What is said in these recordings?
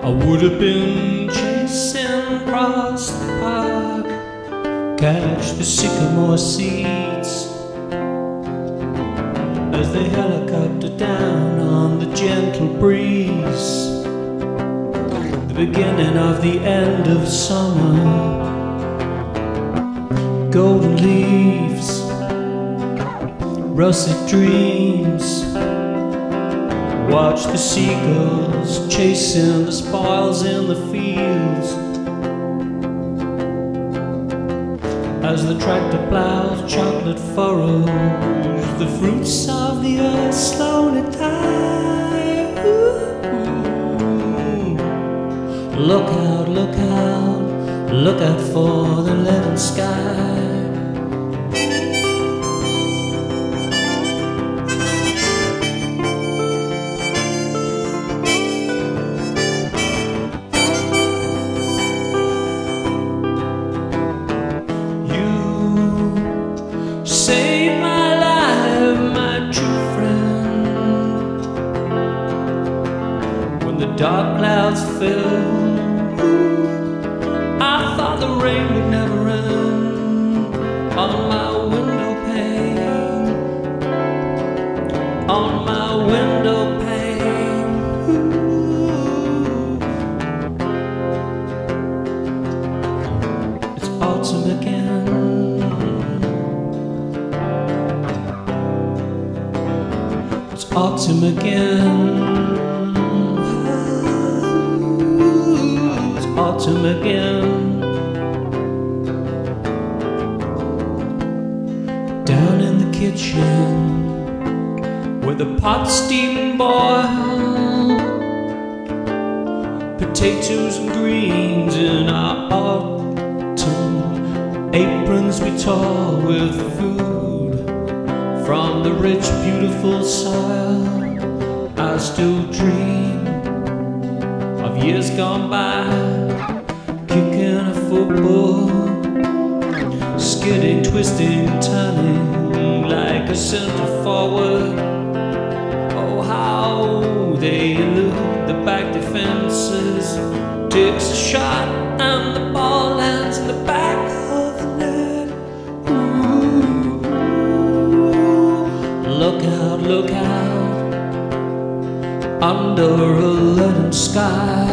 I would have been chasing across the park, catch the sycamore seeds as they helicopter down on the gentle breeze. The beginning of the end of summer, golden leaves, russet dreams. Watch the seagulls chasing the spoils in the fields as the tractor plows chocolate furrows. The fruits of the earth slowly die. Ooh. Look out, look out, look out for the leaden sky. Save my life, my true friend. When the dark clouds fell, I thought the rain would never end. On my window pane, on my window pane. It's autumn again. It's autumn again. It's autumn again. Down in the kitchen, where the pot's steam and boil, potatoes and greens in our autumn aprons we toil with food from the rich, beautiful soil. I still dream of years gone by, kicking a football, skidding, twisting, turning like a center forward. Oh, how they elude the back defenses. Takes a shot and the ball lands in the back of the net. Look out, look out, under a leaden sky.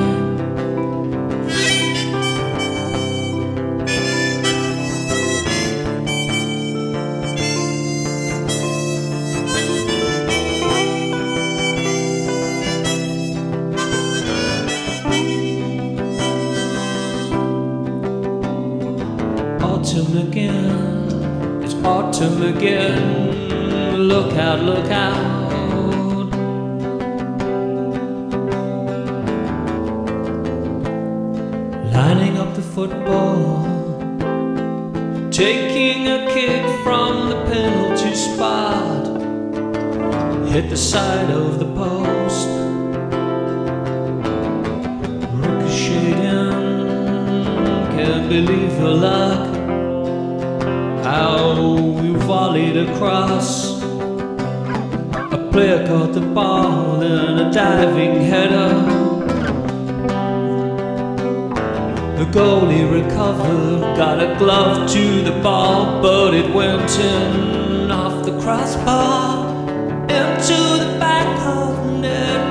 Autumn again, it's autumn again. Look out, look out. Lining up the football, taking a kick from the penalty spot, hit the side of the post, ricocheting, can't believe your luck. How we volleyed across. A player caught the ball in a diving header. The goalie recovered, got a glove to the ball, but it went in off the crossbar into the back of the net.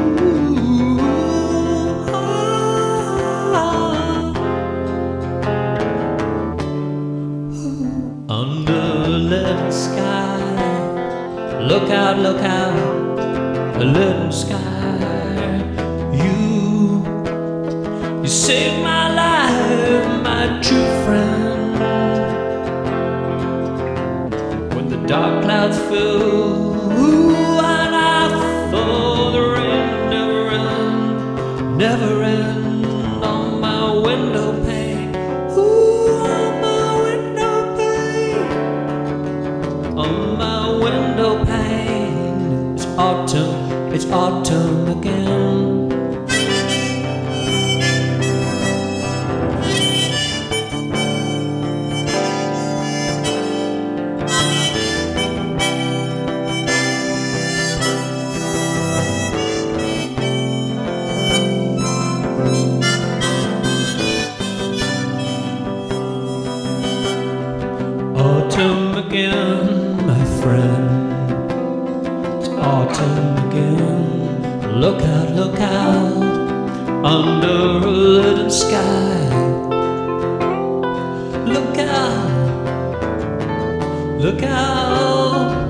Under a leaden sky, look out, a leaden sky. You saved my life, my true friend. When the dark clouds fill, and I thought the rain would never end, never end. On my window pane, on my window pane, on my window pane. It's autumn again. look out, under a leaden sky. Look out,